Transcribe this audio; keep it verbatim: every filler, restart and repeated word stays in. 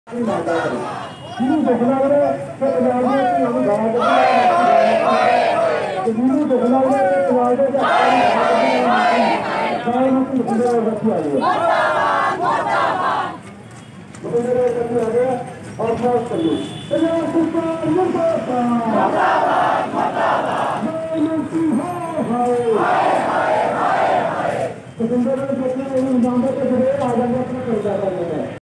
ਜਿਹਨੂੰ ਦੁੱਖ ਲੱਗਦਾ ਤੇ ਪੰਜਾਬ ਦੇ ਧੀਆਂ ਨੂੰ ਗਾਲਾਂ ਕੱਢੀਆਂ ਤੇ ਜਿਹਨੂੰ ਦੁੱਖ ਲੱਗਦਾ ਤੇ ਪੰਜਾਬ ਦੇ ਝਾਕਾਂ ਨੂੰ ਗਾਲਾਂ ਨੂੰ ਭੁੱਲਦੇ ਹੋਏ ਬੱਚੇ ਆਏ ਬਤੇਰੇ ਕੱਢੇ ਆ ਗਏ ਔਰ ਫਾਸ ਕਰਿਓ ਪੰਜਾਬ ਸਰਕਾਰ ਮੁਰਦਾਬਾਦ ਮੁਰਦਾਬਾਦ ਮੁਰਦਾਬਾਦ ਮੰਤਰੀ ਹਾਏ ਹਾਏ ਹਾਏ ਹਾਏ ਹਾਏ ਤੇ ਜਿੰਦੇ ਦੇ ਬੱਚੇ ਨੂੰ ਜਾਂਦੇ ਤੇ ਫਿਰ ਆ ਜਾਂਦੇ ਆਪਣਾ ਕਰਦਾ ਕਰਦੇ ਨੇ।